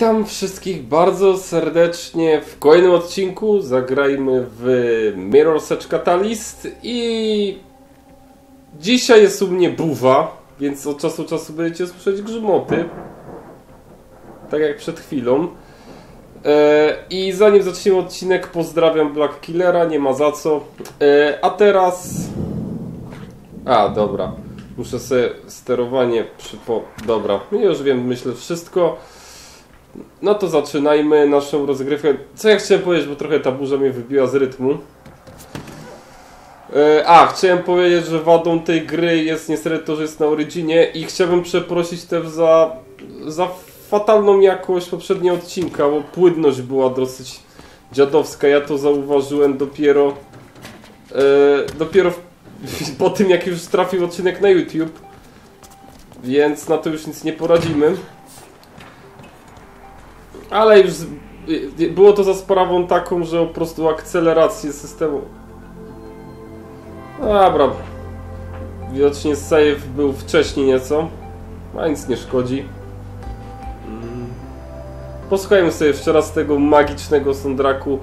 Witam wszystkich bardzo serdecznie w kolejnym odcinku. Zagrajmy w Mirror's Edge Catalyst i dzisiaj jest u mnie buwa, więc od czasu do czasu będziecie słyszeć grzmoty, tak jak przed chwilą. I zanim zaczniemy odcinek, pozdrawiam Black Killera, nie ma za co. A teraz... dobra. Muszę sobie sterowanie Dobra, ja już wiem, myślę wszystko. No to zaczynajmy naszą rozgrywkę. Co ja chciałem powiedzieć, bo trochę ta burza mnie wybiła z rytmu. Chciałem powiedzieć, że wadą tej gry jest niestety to, że jest na Originie i chciałbym przeprosić też za fatalną jakość poprzedniego odcinka, bo płynność była dosyć dziadowska. Ja to zauważyłem dopiero po tym, jak już trafił odcinek na YouTube, więc na to już nic nie poradzimy. Ale już było to za sprawą taką, że po prostu akcelerację systemu... Dobra. Widocznie save był wcześniej nieco, a nic nie szkodzi. Posłuchajmy sobie jeszcze raz tego magicznego soundtracku.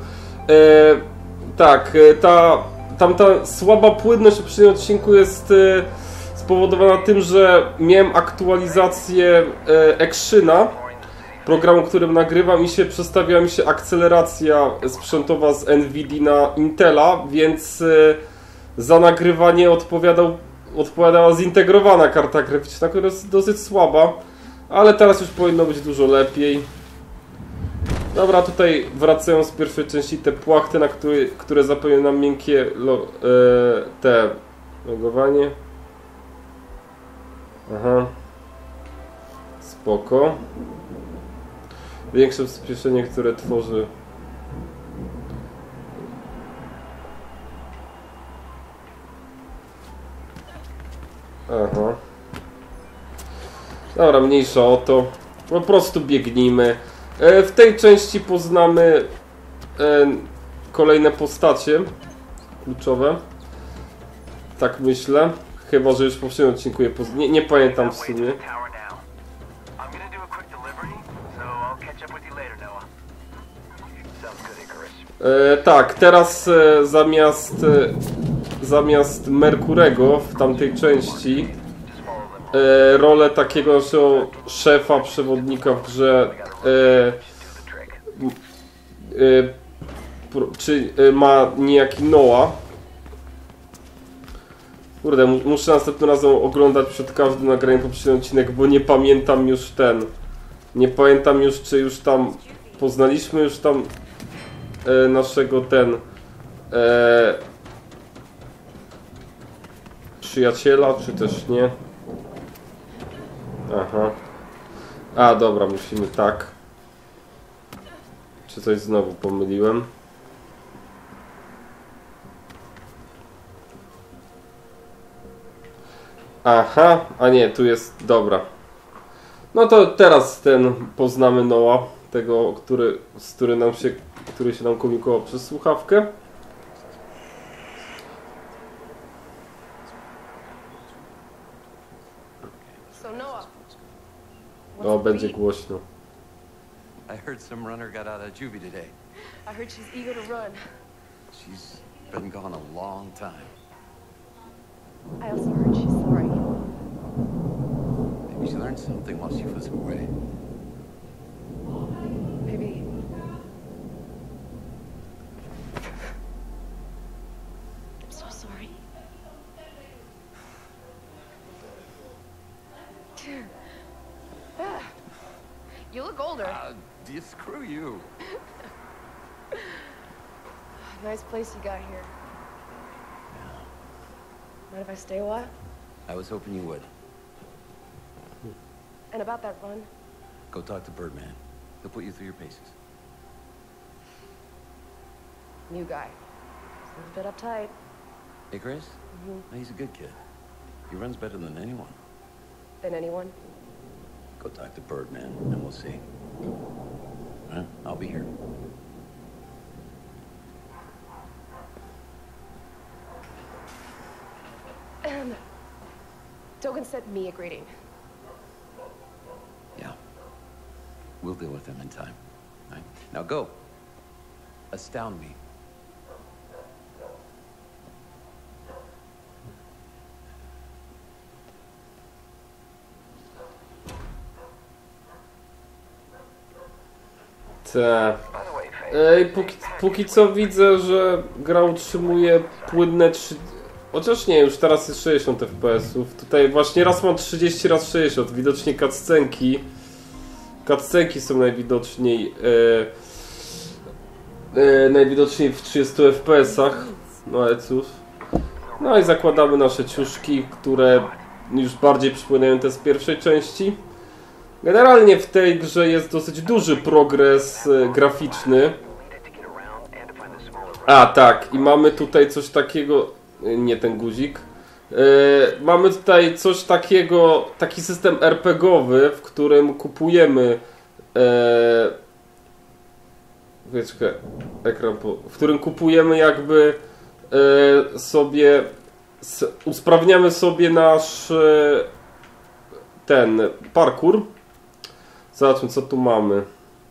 Tamta słaba płynność w poprzednim odcinku jest spowodowana tym, że miałem aktualizację Actiona, programu, którym nagrywam, i przestawiła mi się akceleracja sprzętowa z NVIDIA na Intela, więc za nagrywanie odpowiadała zintegrowana karta graficzna, która jest dosyć słaba, ale teraz już powinno być dużo lepiej. Dobra, tutaj wracają z pierwszej części te płachty, które zapewnią nam miękkie logowanie. Aha. Spoko. Większe przyspieszenie, które tworzy... Aha. Dobra, mniejsza o to. Po prostu biegnijmy. W tej części poznamy kolejne postacie kluczowe. Tak myślę. Chyba że już w poprzednim odcinku je nie pamiętam w sumie. Tak, teraz zamiast Merkurego w tamtej części rolę takiego naszego szefa, przewodnika w grze ma niejaki Noah. Kurde, muszę następnym razem oglądać przed każdym nagraniem poprzedni odcinek, bo nie pamiętam już nie pamiętam już, czy już tam poznaliśmy już tam naszego przyjaciela, czy też nie. Aha. Dobra, musimy tak. Czy coś znowu pomyliłem? Aha, a nie, tu jest, dobra. No to teraz poznamy Noah, tego, który się nam komunikował przez słuchawkę. O, będzie głośno. I heard some runner got out of juvie today. I heard she's eager to run. She's been gone a long time. I also heard she's sorry. Maybe she learned something while she was away. Maybe. I'm so sorry. You look older. Screw you. Nice place you got here. Yeah. Mind if I stay a while? I was hoping you would. And about that run? Go talk to Birdman. He'll put you through your paces. New guy. Seems a bit uptight. Hey, Chris? He's a good kid. He runs better than anyone. Than anyone? Go talk to Birdman, and we'll see. I'll be here. Dogan sent me a greeting. Yeah. We'll deal with them in time. Right? Now go. Astound me. Póki co widzę, że gra utrzymuje płynne chociaż nie, już teraz jest 60 fps-ów. Tutaj właśnie raz mam 30, raz 60. Widocznie cutscenki są najwidoczniej w 30 fps-ach. No ale cóż. No i zakładamy nasze ciuszki, które już bardziej przypominają te z pierwszej części. Generalnie w tej grze jest dosyć duży progres graficzny. A tak, i mamy tutaj coś takiego, nie ten guzik. Mamy tutaj coś takiego, taki system RPGowy, w którym kupujemy w którym kupujemy jakby sobie, usprawniamy sobie nasz ten parkour. Zobaczmy, co tu mamy.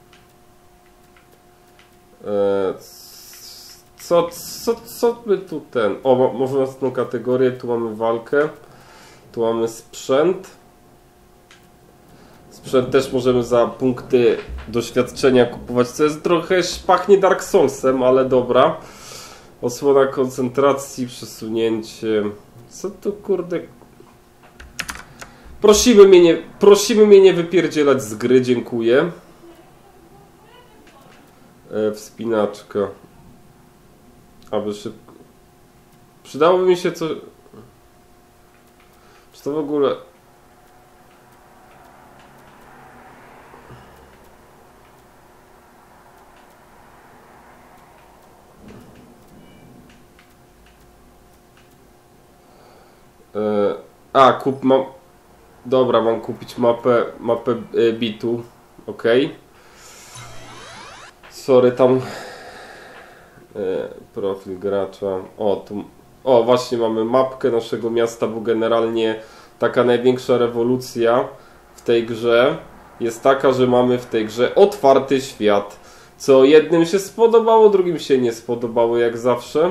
Co my tu ten... O, może następną kategorię. Tu mamy walkę. Tu mamy sprzęt. Sprzęt też możemy za punkty doświadczenia kupować, co jest trochę pachnie Dark Soulsem, ale dobra. Osłona koncentracji, przesunięcie. Co to kurde... Prosimy mnie nie wypierdzielać z gry, dziękuję. Wspinaczka. Aby szybko... Przydałoby mi się co... Czy to w ogóle... Dobra, mam kupić mapę bitu. Ok. Sorry, tam profil gracza. O, właśnie mamy mapkę naszego miasta, bo generalnie taka największa rewolucja w tej grze jest taka, że mamy w tej grze otwarty świat. Co jednym się spodobało, drugim się nie spodobało, jak zawsze.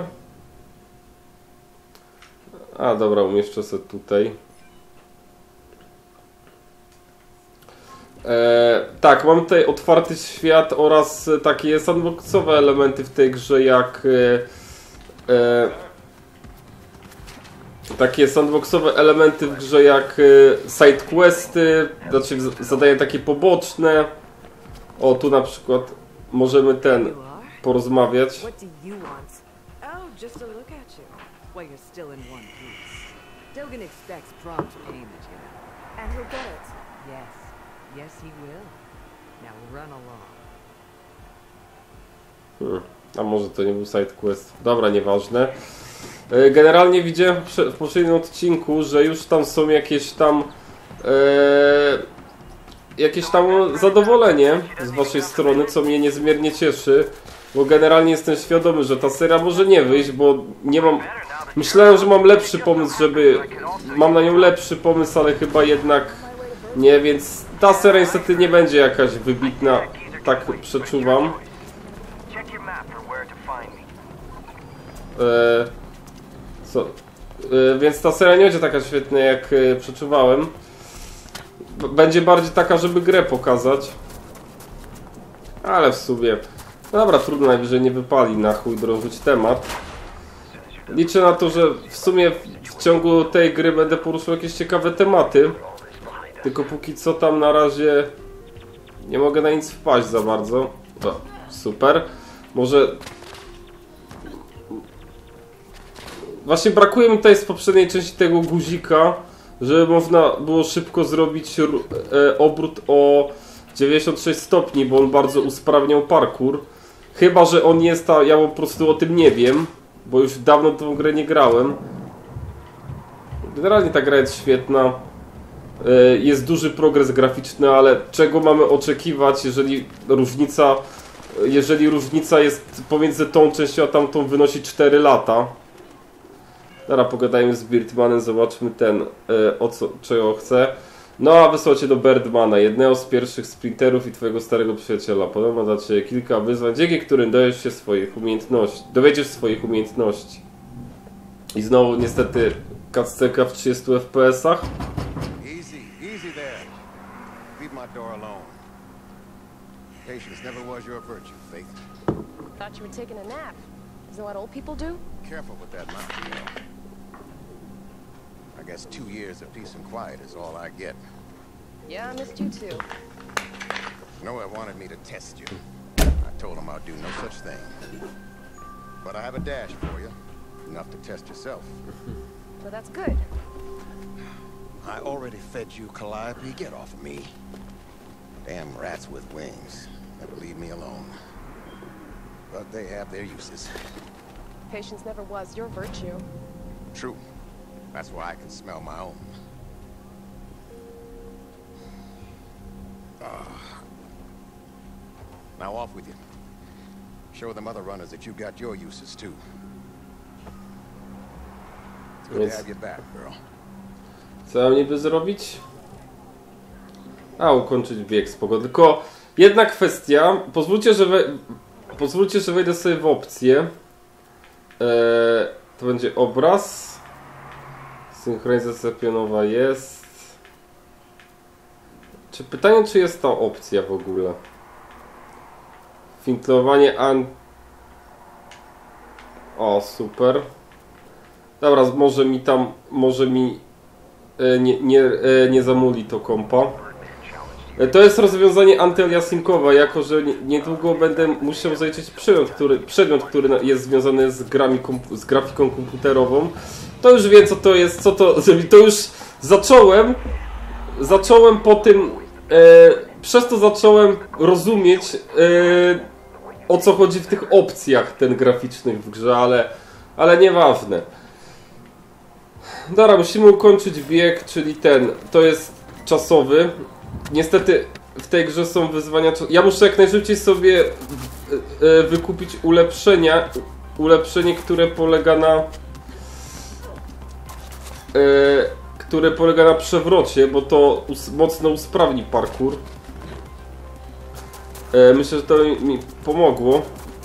A dobra, umieszczę sobie tutaj. Tak, mam tutaj otwarty świat oraz takie sandboxowe elementy w tej grze, jak takie sandboxowe elementy w grze jak sidequesty, znaczy zadania takie poboczne. O, tu na przykład możemy porozmawiać. Yes, he will. Now run along. A może to nie był side quest? Dobra, nieważne. Generalnie widziałem w poprzednim odcinku, że już tam są jakieś tam zadowolenie z waszej strony, co mnie niezmiernie cieszy, bo generalnie jestem świadomy, że ta seria może nie wyjść, bo nie mam... Myślałem, że mam lepszy pomysł, mam na nią lepszy pomysł, ale chyba jednak nie, więc ta seria niestety nie będzie jakaś wybitna, tak przeczuwam. Więc ta seria nie będzie taka świetna, jak przeczuwałem. Będzie bardziej taka, żeby grę pokazać. Ale w sumie... Dobra, trudno, najwyżej nie wypali, na chuj drążyć temat. Liczę na to, że w sumie w ciągu tej gry będę poruszał jakieś ciekawe tematy. Tylko póki co tam na razie nie mogę na nic wpaść za bardzo. O, super. Może... Właśnie brakuje mi tutaj z poprzedniej części tego guzika, żeby można było szybko zrobić obrót o 96 stopni, bo on bardzo usprawniał parkour. Chyba że on jest, ja po prostu o tym nie wiem, bo już dawno tą grę nie grałem. Generalnie ta gra jest świetna. Jest duży progres graficzny, ale czego mamy oczekiwać, jeżeli różnica jest pomiędzy tą częścią a tamtą wynosi 4 lata. Dobra, pogadajmy z Birdmanem, zobaczmy czego chce. No a wysłał cię do Birdmana, jednego z pierwszych sprinterów i twojego starego przyjaciela. Podobno dla ciebie kilka wyzwań, dzięki którym dowiesz swoich umiejętności. I znowu niestety cutscenka w 30 FPS-ach. Easy there. Leave my door alone. Patience never was your virtue, Faith. Thought you were taking a nap. Isn't that what old people do? Careful with that mouth, you know. I guess 2 years of peace and quiet is all I get. Yeah, I missed you too. Noah wanted me to test you. I told him I'd do no such thing. But I have a dash for you. Enough to test yourself. Well, that's good. I already fed you, Calliope. Get off of me. Damn rats with wings. Never leave me alone. But they have their uses. Patience never was your virtue. True. That's why I can smell my own. Now off with you. Show them other runners that you've got your uses too. It's good to have you back, girl. Co mam niby zrobić? A, ukończyć bieg, spoko. Tylko jedna kwestia. Pozwólcie, że wejdę sobie w opcję. To będzie obraz. Synchronizacja pionowa jest. Pytanie, czy jest ta opcja w ogóle? Filtrowanie O, super. Dobra, może mi nie zamuli to kompa. To jest rozwiązanie antyaliasingowe, jako że niedługo będę musiał zaliczyć przedmiot, który jest związany z grafiką komputerową. To już wiem, co to jest, to już zacząłem po tym, przez to zacząłem rozumieć, o co chodzi w tych opcjach graficznych w grze, ale nieważne. Dobra, musimy ukończyć bieg, czyli to jest czasowy. Niestety w tej grze są wyzwania. Ja muszę jak najszybciej sobie wykupić ulepszenie, które polega na przewrocie, bo to mocno usprawni parkour. Myślę, że to mi pomogło.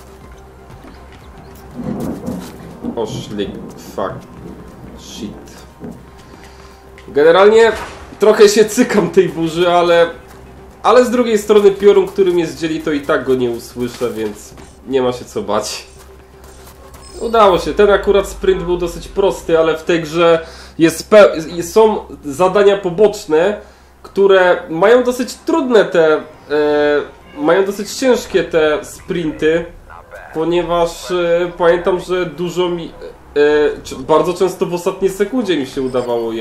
O, fuck. Shit. Generalnie trochę się cykam tej burzy, ale z drugiej strony piorun, który mnie zdzieli, to i tak go nie usłyszę, więc nie ma się co bać. Udało się. Ten akurat sprint był dosyć prosty, ale w tej grze są zadania poboczne, które mają dosyć trudne mają dosyć ciężkie te sprinty, ponieważ pamiętam, że bardzo często w ostatniej sekundzie mi się udawało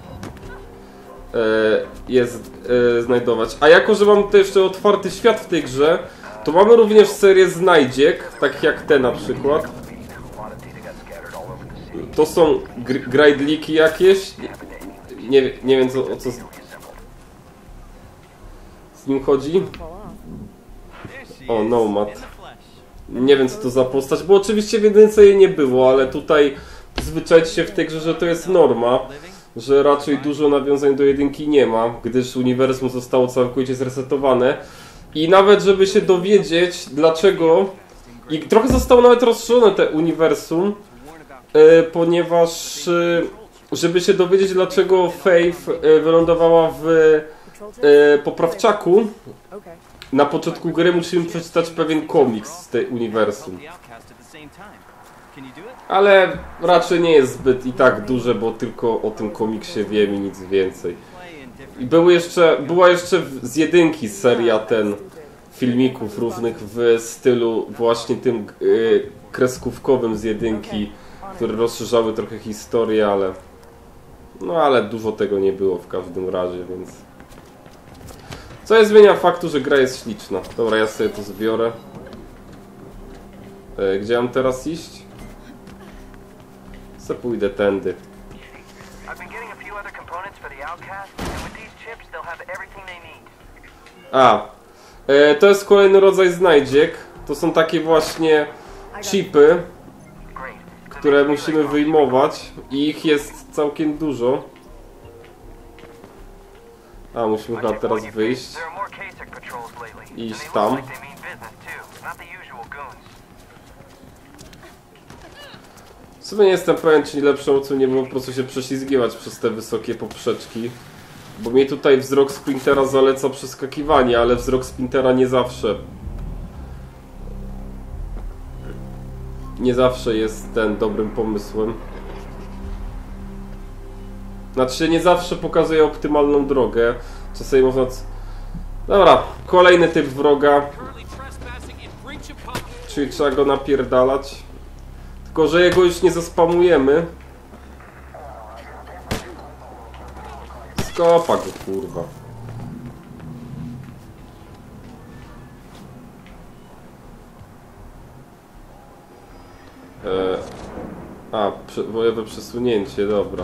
je znajdować. A jako, że mam tutaj jeszcze otwarty świat w tej grze, to mamy również serię znajdziek, takich jak te na przykład. To są grajdliki jakieś. Nie wiem o co z nim chodzi. O, Nomad. Nie wiem, co to za postać, bo oczywiście w jedynce jej nie było, ale tutaj zwyczajcie się w tej grze, że to jest norma, że raczej dużo nawiązań do jedynki nie ma, gdyż uniwersum zostało całkowicie zresetowane. I nawet, żeby się dowiedzieć, dlaczego... I trochę zostało nawet rozszerzone te uniwersum, ponieważ... Żeby się dowiedzieć, dlaczego Faith wylądowała w poprawczaku, na początku gry musimy przeczytać pewien komiks z tej uniwersum. Ale raczej nie jest zbyt i tak duże, bo tylko o tym komiksie wiem i nic więcej. I była jeszcze z jedynki seria filmików różnych w stylu właśnie tym kreskówkowym z jedynki, które rozszerzały trochę historię, ale dużo tego nie było w każdym razie, więc... Co nie zmienia faktu, że gra jest śliczna. Dobra, ja sobie to zbiorę. Gdzie mam teraz iść? Se pójdę tędy. To jest kolejny rodzaj znajdziek. To są takie właśnie chipy, które musimy wyjmować i ich jest całkiem dużo. A, musimy chyba teraz wyjść. I iść tam. W sumie nie jestem pewien, czy lepszą opcją nie było po prostu się prześlizgiwać przez te wysokie poprzeczki. Bo mnie tutaj wzrok sprintera zaleca przeskakiwanie, ale wzrok sprintera nie zawsze jest ten dobrym pomysłem. Znaczy nie zawsze pokazuje optymalną drogę. Czasami można... Dobra, kolejny typ wroga. Czyli trzeba go napierdalać. Tylko, że jego już nie zaspamujemy. Skopa go, kurwa. Bojowe przesunięcie, dobra.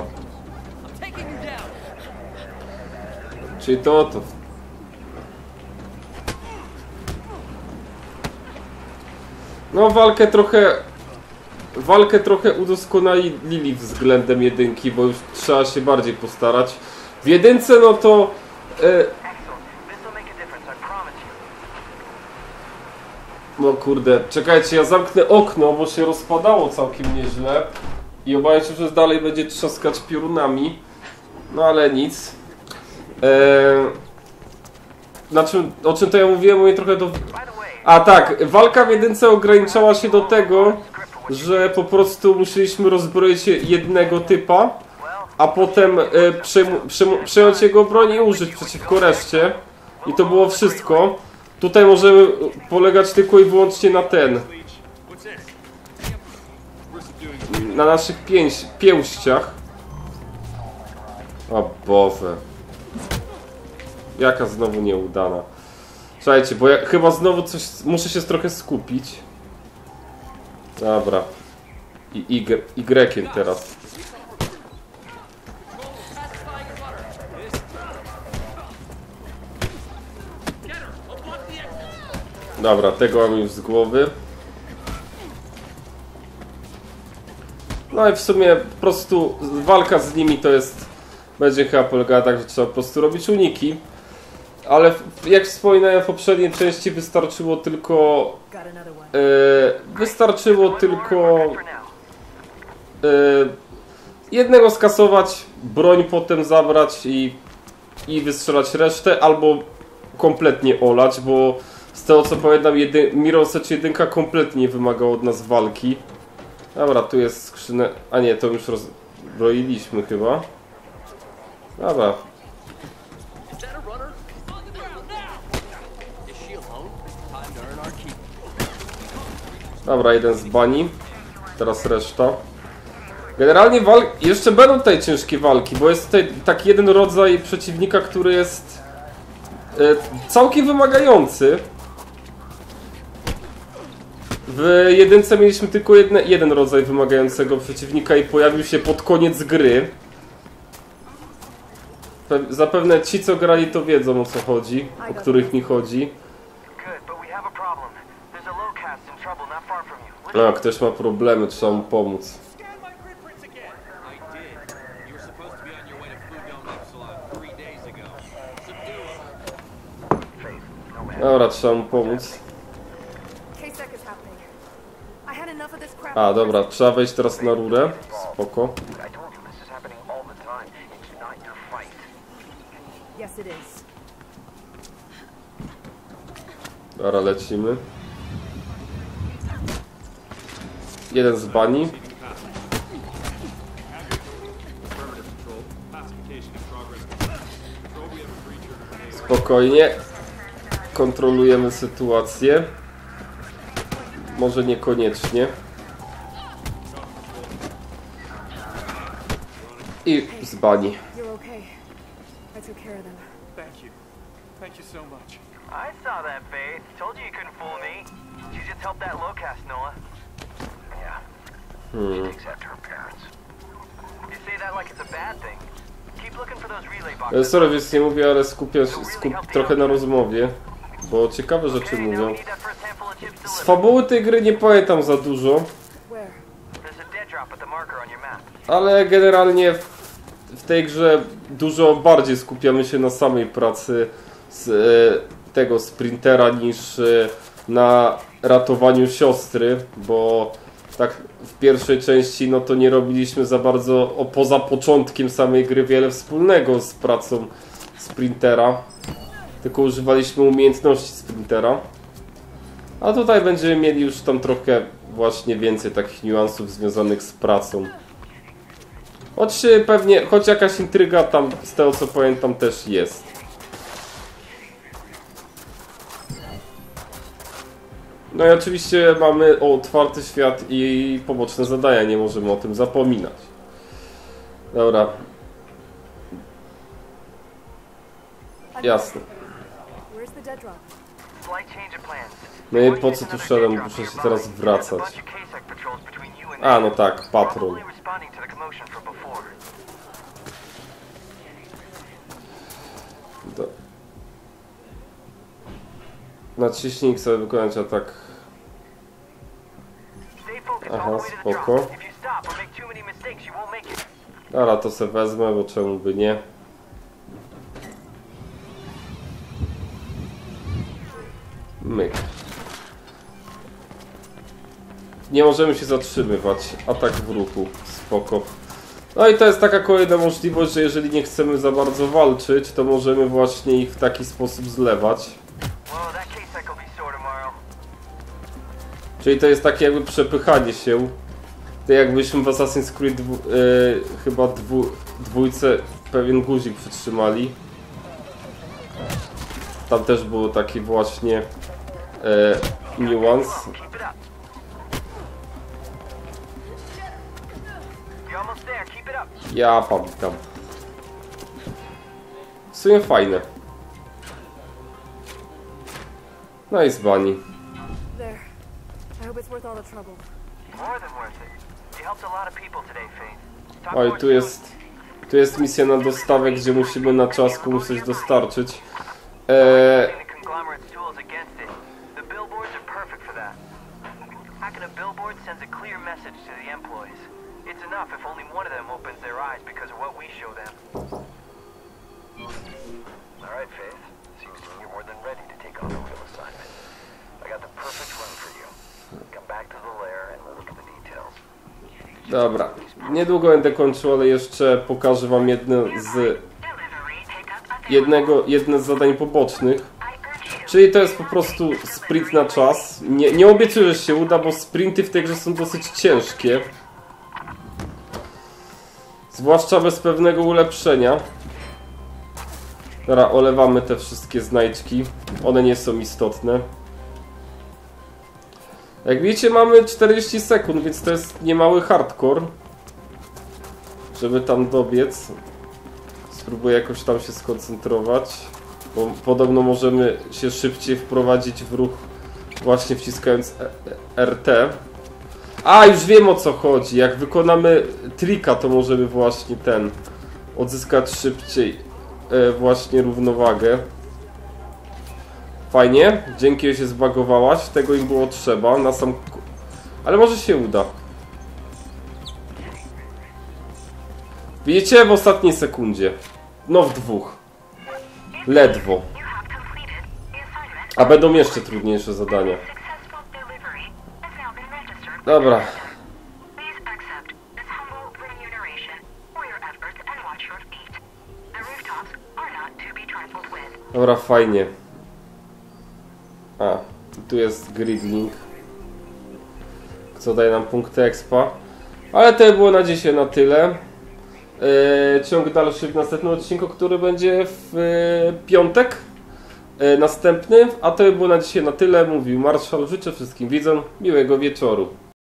Czyli to. No, walkę trochę udoskonalili względem jedynki, bo już trzeba się bardziej postarać. W jedynce, no to... No kurde, czekajcie, ja zamknę okno, bo się rozpadało całkiem nieźle. I obawiam się, że dalej będzie trzaskać piorunami. No ale nic. O czym to ja mówiłem? Mówię trochę do... A tak, walka w jedynce ograniczała się do tego, że po prostu musieliśmy rozbroić jednego typa, a potem przejąć jego broń i użyć przeciwko reszcie. I to było wszystko. Tutaj możemy polegać tylko i wyłącznie na na naszych pięściach. O Boże. Jaka znowu nieudana. Słuchajcie, bo ja chyba znowu muszę się trochę skupić. Dobra. I Y teraz. Dobra, tego mam już z głowy. No i w sumie po prostu walka z nimi to jest... Będzie chyba polegała tak, że trzeba po prostu robić uniki. Ale jak wspominałem w poprzedniej części, wystarczyło tylko jednego skasować, broń potem zabrać i wystrzelać resztę, albo kompletnie olać, bo z tego co pamiętam, Mirror's Edge 1 kompletnie nie wymagał od nas walki. Dobra, tu jest skrzynę... A nie, to już rozbroiliśmy chyba. Dobra. Dobra, jeden z bani. Teraz reszta. Generalnie jeszcze będą tutaj ciężkie walki, bo jest tutaj taki jeden rodzaj przeciwnika, który jest całkiem wymagający. W jedynce mieliśmy tylko jeden rodzaj wymagającego przeciwnika i pojawił się pod koniec gry. Zapewne ci, co grali, to wiedzą, o co chodzi, o których mi chodzi. A, ktoś ma problemy, trzeba mu pomóc. Dobra, trzeba mu pomóc. A, dobra, trzeba wejść teraz na rurę. Spoko. Dobra, lecimy. Jeden z bani. Spokojnie. Kontrolujemy sytuację. Może niekoniecznie. I z bani. Thank you so much. I saw that, Faith. Told you you couldn't fool me. You just helped that Locust, Noah. Yeah. She takes after her parents. You say that like it's a bad thing. Keep looking for those relay boxes. Sorry, więc nie mówię, ale skup trochę na rozmowie, bo ciekawe rzeczy mówią. Z fabuły tej gry nie pamiętam za dużo. Ale generalnie w tej grze dużo bardziej skupiamy się na samej pracy z tego sprintera niż na ratowaniu siostry, bo tak w pierwszej części no to nie robiliśmy za bardzo, poza początkiem samej gry, wiele wspólnego z pracą sprintera, tylko używaliśmy umiejętności sprintera. A tutaj będziemy mieli już tam trochę właśnie więcej takich niuansów związanych z pracą. Choć jakaś intryga tam, z tego co pamiętam, też jest. No i oczywiście mamy otwarty świat i poboczne zadania, nie możemy o tym zapominać. Dobra. Jasne. No i po co tu szedłem? Muszę się teraz wracać. A, no tak, patrol. Naciśnij sobie wykonać atak. Aha, spoko. Dobra, to se wezmę, bo czemu by nie. Myk. Nie możemy się zatrzymywać. Atak w ruchu. Spoko. No i to jest taka kolejna możliwość, że jeżeli nie chcemy za bardzo walczyć, to możemy właśnie ich w taki sposób zlewać. Czyli to jest takie jakby przepychanie się. To jakbyśmy w Assassin's Creed chyba dwójce pewien guzik przytrzymali. Tam też był taki właśnie niuans. Ja pamiętam. W sumie fajne. No i z bani. Oj, tu jest misja na dostawę, gdzie musimy na czas komuś coś dostarczyć. Dobra, niedługo będę kończył, ale jeszcze pokażę wam jedne z zadań pobocznych. Czyli to jest po prostu sprint na czas. Nie obiecuję, że się uda, bo sprinty w tej grze są dosyć ciężkie. Zwłaszcza bez pewnego ulepszenia. Dobra, olewamy te wszystkie znajdźki. One nie są istotne. Jak widzicie, mamy 40 sekund, więc to jest niemały hardcore, żeby tam dobiec. Spróbuję jakoś tam się skoncentrować, bo podobno możemy się szybciej wprowadzić w ruch właśnie wciskając RT. A, już wiem, o co chodzi. Jak wykonamy trika, to możemy właśnie odzyskać szybciej właśnie równowagę. Fajnie, dzięki, że się zbagowałaś, tego im było trzeba, na sam... Ale może się uda. Widzicie? W ostatniej sekundzie. No w dwóch. Ledwo. A będą jeszcze trudniejsze zadania. Dobra. Dobra, fajnie. A, tu jest Gridling, co daje nam punkty expa. Ale to było na dzisiaj na tyle. Ciąg dalszy w następnym odcinku, który będzie w piątek następny. A to było na dzisiaj na tyle. Mówił Marszal. Życzę wszystkim widzom miłego wieczoru.